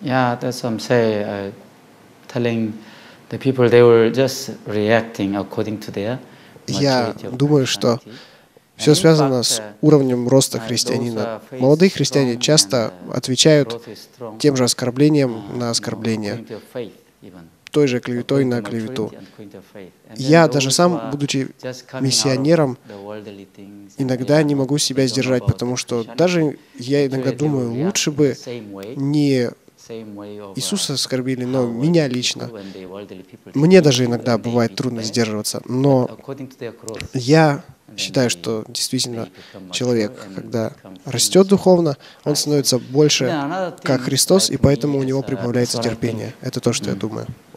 Yeah, that's what I'm saying. Telling the people they were just reacting according to their Я maturity of думаю, что Christianity. And все in связано fact, с уровнем роста those христианина. face Молодые христиане strong часто and отвечают growth is strong, тем же оскорблением на оскорбление, according to your faith even. той же клеветой According to на maturity клевету. and according to your faith. And then Я даже those who сам, are будучи just coming out of миссионером, the worldly things, and they иногда are не not, могу себя they don't know сдержать, about the потому что Christianity. даже я иногда Actually, they will думаю, react лучше in the бы same way. не Иисуса оскорбили, но меня лично. Мне даже иногда бывает трудно сдерживаться, но я считаю, что действительно человек, когда растет духовно, он становится больше как Христос, и поэтому у него прибавляется терпение. Это то, что я думаю.